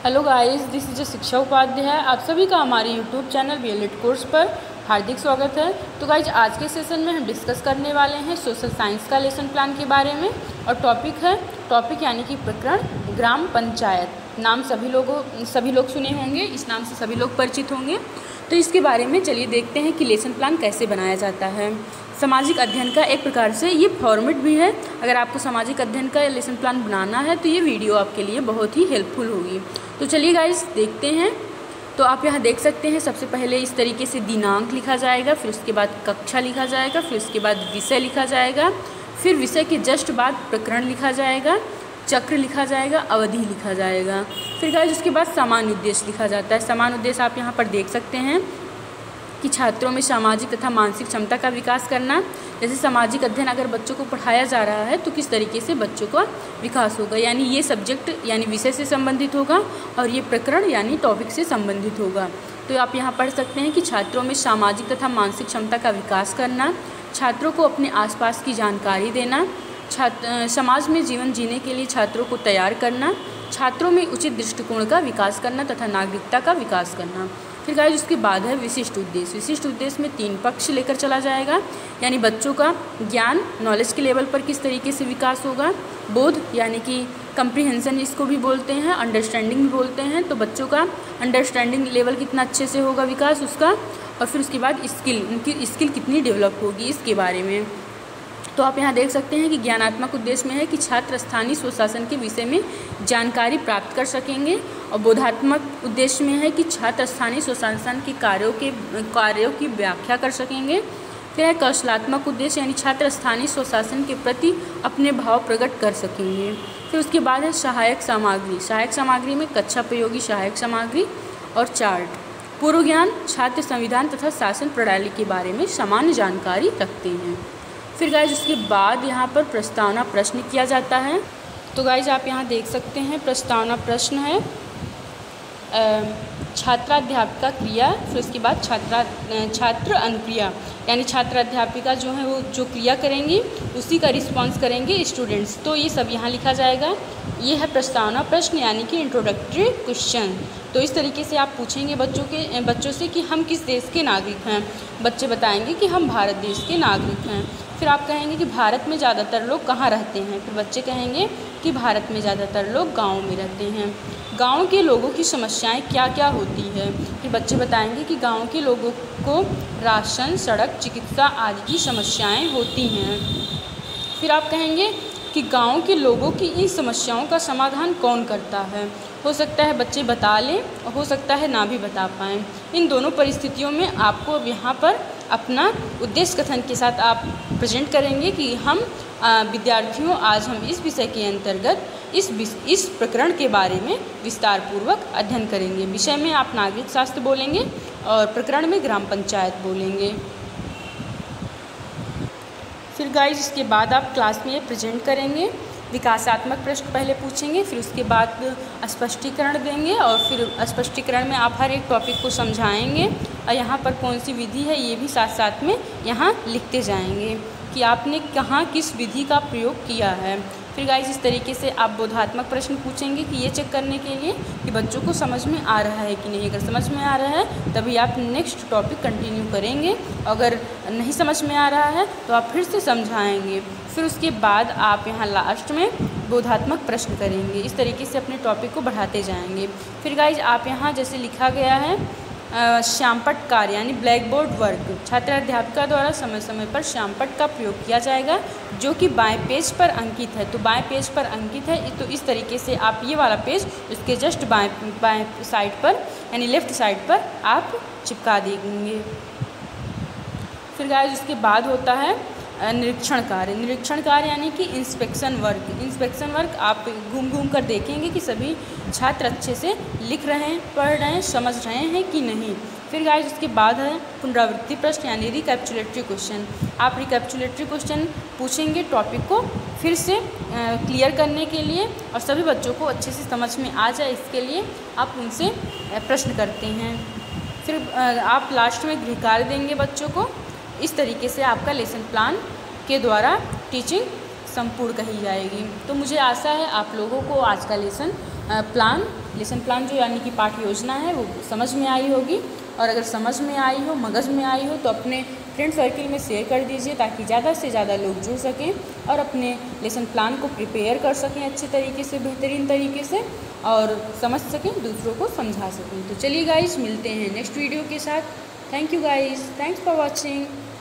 Hello guys, this is शिक्षा उपाध्याय। आप सभी का हमारे यूट्यूब चैनल BLED कोर्स पर हार्दिक स्वागत है। तो गाइस, आज के सेशन में हम डिस्कस करने वाले हैं सोशल साइंस का लेसन प्लान के बारे में। और टॉपिक यानी कि प्रकरण ग्राम पंचायत। नाम सभी लोग सुने होंगे, इस नाम से सभी लोग परिचित होंगे। तो इसके बारे में चलिए देखते हैं कि लेसन प्लान कैसे बनाया जाता है। सामाजिक अध्ययन का एक प्रकार से ये फॉर्मेट भी है। अगर आपको सामाजिक अध्ययन का लेसन प्लान बनाना है तो ये वीडियो आपके लिए बहुत ही हेल्पफुल होगी। तो चलिए गाइस देखते हैं। तो आप यहाँ देख सकते हैं, सबसे पहले इस तरीके से दिनांक लिखा जाएगा, फिर उसके बाद कक्षा लिखा जाएगा, फिर उसके बाद विषय लिखा जाएगा, फिर विषय के जस्ट बाद प्रकरण लिखा जाएगा, चक्र लिखा जाएगा, अवधि लिखा जाएगा। फिर गाइस उसके बाद सामान्य उद्देश्य लिखा जाता है। सामान्य उद्देश्य आप यहाँ पर देख सकते हैं कि छात्रों में सामाजिक तथा मानसिक क्षमता का विकास करना। जैसे सामाजिक अध्ययन अगर बच्चों को पढ़ाया जा रहा है तो किस तरीके से बच्चों का विकास होगा, यानी ये सब्जेक्ट यानी विषय से संबंधित होगा और ये प्रकरण यानी टॉपिक से संबंधित होगा। तो आप यहाँ पढ़ सकते हैं कि छात्रों में सामाजिक तथा मानसिक क्षमता का विकास करना, छात्रों को अपने आसपास की जानकारी देना, समाज में जीवन जीने के लिए छात्रों को तैयार करना, छात्रों में उचित दृष्टिकोण का विकास करना तथा नागरिकता का विकास करना। फिर गाइस उसके बाद है विशिष्ट उद्देश्य। विशिष्ट उद्देश्य में 3 पक्ष लेकर चला जाएगा, यानी बच्चों का ज्ञान नॉलेज के लेवल पर किस तरीके से विकास होगा, बोध यानी कि कंप्रीहेंशन इसको भी बोलते हैं, अंडरस्टैंडिंग भी बोलते हैं। तो बच्चों का अंडरस्टैंडिंग लेवल कितना अच्छे से होगा विकास उसका, और फिर उसके बाद उनकी स्किल कितनी डेवलप होगी इसके बारे में। तो आप यहाँ देख सकते हैं कि ज्ञानात्मक उद्देश्य में है कि छात्र स्थानीय स्वशासन के विषय में जानकारी प्राप्त कर सकेंगे, और बोधात्मक उद्देश्य में है कि छात्र स्थानीय स्वशासन के कार्यों की व्याख्या कर सकेंगे। फिर है कौशलात्मक उद्देश्य, यानी छात्र स्थानीय स्वशासन के प्रति अपने भाव प्रकट कर सकेंगे। फिर उसके बाद है सहायक सामग्री। सहायक सामग्री में कक्षा उपयोगी सहायक सामग्री और चार्ट। पूर्व ज्ञान, छात्र संविधान तथा शासन प्रणाली के बारे में सामान्य जानकारी रखते हैं। फिर गाइज उसके बाद यहाँ पर प्रस्तावना प्रश्न किया जाता है। तो गाइज आप यहाँ देख सकते हैं प्रस्तावना प्रश्न है छात्राध्यापिका क्रिया, फिर उसके बाद छात्र अनुक्रिया, यानी छात्र अध्यापिका जो है वो जो क्रिया करेंगी उसी का रिस्पॉन्स करेंगे स्टूडेंट्स। तो ये सब यहाँ लिखा जाएगा। ये है प्रस्तावना प्रश्न यानी कि इंट्रोडक्टरी क्वेश्चन। तो इस तरीके से आप पूछेंगे बच्चों से कि हम किस देश के नागरिक हैं। बच्चे बताएंगे कि हम भारत देश के नागरिक हैं। फिर आप कहेंगे कि भारत में ज़्यादातर लोग कहाँ रहते हैं। फिर बच्चे कहेंगे कि भारत में ज़्यादातर लोग गाँव में रहते हैं। गाँव के लोगों की समस्याएं क्या क्या होती है। फिर बच्चे बताएंगे कि गाँव के लोगों को राशन, सड़क, चिकित्सा आदि की समस्याएं होती हैं। फिर आप कहेंगे कि गाँव के लोगों की इन समस्याओं का समाधान कौन करता है। हो सकता है बच्चे बता लें और हो सकता है ना भी बता पाएँ। इन दोनों परिस्थितियों में आपको यहाँ पर अपना उद्देश्य कथन के साथ आप प्रेजेंट करेंगे कि हम विद्यार्थियों आज हम इस विषय के अंतर्गत इस प्रकरण के बारे में विस्तार पूर्वक अध्ययन करेंगे। विषय में आप नागरिक शास्त्र बोलेंगे और प्रकरण में ग्राम पंचायत बोलेंगे। फिर गाइस इसके बाद आप क्लास में प्रेजेंट करेंगे। विकासात्मक प्रश्न पहले पूछेंगे, फिर उसके बाद स्पष्टीकरण देंगे और फिर स्पष्टीकरण में आप हर एक टॉपिक को समझाएंगे और यहाँ पर कौन सी विधि है ये भी साथ साथ में यहाँ लिखते जाएंगे कि आपने कहाँ किस विधि का प्रयोग किया है। फिर गाइस इस तरीके से आप बोधात्मक प्रश्न पूछेंगे कि ये चेक करने के लिए कि बच्चों को समझ में आ रहा है कि नहीं। अगर समझ में आ रहा है तभी आप नेक्स्ट टॉपिक कंटिन्यू करेंगे, अगर नहीं समझ में आ रहा है तो आप फिर से समझाएंगे। फिर उसके बाद आप यहाँ लास्ट में बोधात्मक प्रश्न करेंगे। इस तरीके से अपने टॉपिक को बढ़ाते जाएंगे। फिर गाइज आप यहाँ जैसे लिखा गया है श्यामपट्ट कार्य यानी ब्लैक बोर्ड वर्क, छात्र अध्यापिका द्वारा समय समय पर श्यामपट्ट का प्रयोग किया जाएगा जो कि बाएं पेज पर अंकित है। तो बाएं पेज पर अंकित है तो इस तरीके से आप ये वाला पेज उसके जस्ट बाएं साइड पर यानी लेफ़्ट साइड पर आप चिपका देंगे। फिर गाइज उसके बाद होता है निरीक्षण कार्य यानी कि इंस्पेक्शन वर्क आप घूम कर देखेंगे कि सभी छात्र अच्छे से लिख रहे हैं, पढ़ रहे हैं, समझ रहे हैं कि नहीं। फिर गाइस उसके बाद है पुनरावृत्ति प्रश्न यानी रिकैप्चुलेटरी क्वेश्चन। आप रिकैप्चुलेटरी क्वेश्चन पूछेंगे टॉपिक को फिर से क्लियर करने के लिए और सभी बच्चों को अच्छे से समझ में आ जाए, इसके लिए आप उनसे प्रश्न करते हैं। फिर आप लास्ट में गृह कार्य देंगे बच्चों को। इस तरीके से आपका लेसन प्लान के द्वारा टीचिंग संपूर्ण कही जाएगी। तो मुझे आशा है आप लोगों को आज का लेसन लेसन प्लान जो यानी कि पाठ योजना है वो समझ में आई होगी। और अगर समझ में आई हो, मगज़ में आई हो, तो अपने फ्रेंड सर्किल में शेयर कर दीजिए ताकि ज़्यादा से ज़्यादा लोग जुड़ सकें और अपने लेसन प्लान को प्रिपेयर कर सकें अच्छे तरीके से, बेहतरीन तरीके से, और समझ सकें, दूसरों को समझा सकें। तो चलिए गाइस, मिलते हैं नेक्स्ट वीडियो के साथ। Thank you guys, thanks for watching.